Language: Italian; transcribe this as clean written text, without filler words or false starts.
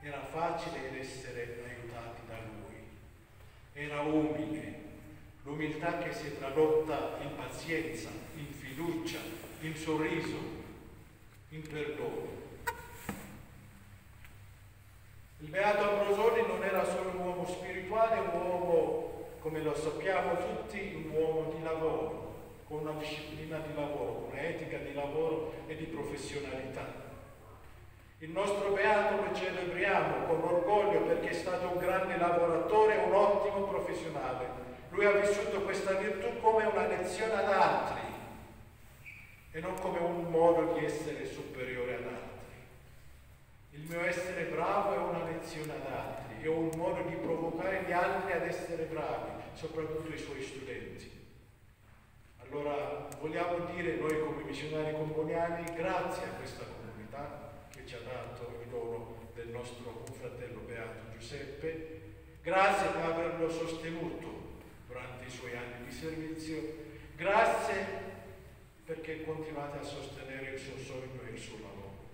era facile essere aiutati da lui. Era umile, l'umiltà che si è tradotta in pazienza, in fiducia, in sorriso, in perdono. Il beato Ambrosoni non era solo un uomo spirituale, un uomo, come lo sappiamo tutti, un uomo di lavoro, con una disciplina di lavoro, un'etica di lavoro e di professionalità. Il nostro beato lo celebriamo con orgoglio perché è stato un grande lavoratore e un ottimo professionale. Lui ha vissuto questa virtù come una lezione ad altri e non come un modo di essere superiore ad altri. Il mio essere bravo è una lezione ad altri, è un modo di provocare gli altri ad essere bravi, soprattutto i suoi studenti. Allora vogliamo dire noi come missionari comboniani grazie a questa comunità che ci ha dato il dono del nostro confratello beato Giuseppe, grazie per averlo sostenuto durante i suoi anni di servizio, grazie perché continuate a sostenere il suo sogno e il suo lavoro.